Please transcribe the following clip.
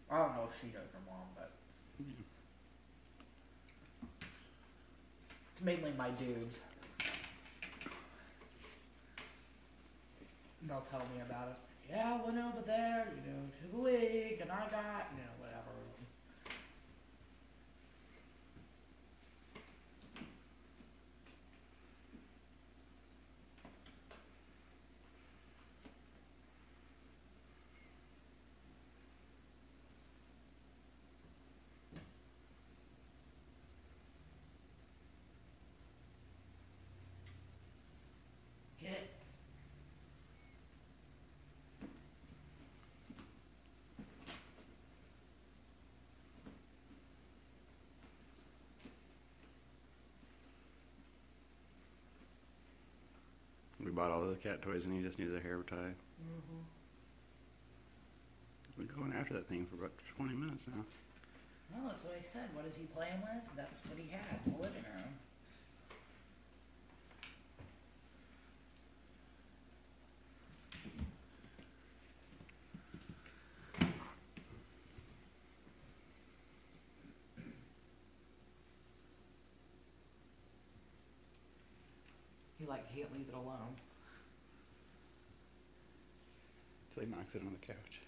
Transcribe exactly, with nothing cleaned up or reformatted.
I don't know if she knows her mom, but Yeah. it's mainly my dudes. And they'll tell me about it. Yeah, I went over there, you know, to the league, and I got, you know, whatever. Get it? We bought all the cat toys and he just needs a hair tie. Mm-hmm. We've been going after that thing for about twenty minutes now. No, that's what I said. What is he playing with? That's what he had in the living room. He like can't leave it alone. So he knocks it on the couch.